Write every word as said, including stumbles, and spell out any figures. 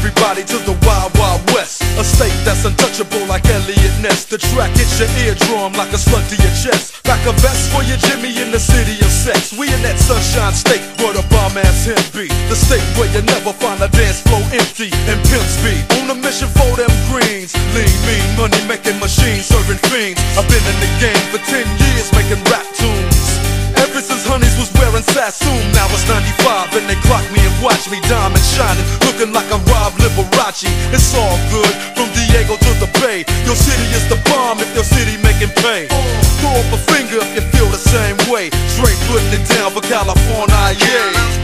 everybody to the Wild Wild West. A state that's untouchable like Elliot Ness. The track hits your eardrum like a slug to your chest. Pack a vest for your Jimmy in the city of sex. We in that sunshine state where the bomb ass him be. The state where you never find a dance floor empty and pimp speed. On a mission for them greens. Lean, mean, money making machines, serving fiends. I've been in the game for ten years making rap tunes. Ever since Honeys was wearing Sassoon. Now it's ninety-five and they clock me and watch me diamond shining, looking like I'm Rob Liberace. It's all good from Diego to the Bay. Your city is the bomb if your city making pay. Throw up a finger if you feel the same way. Straight putting it down for California, yeah.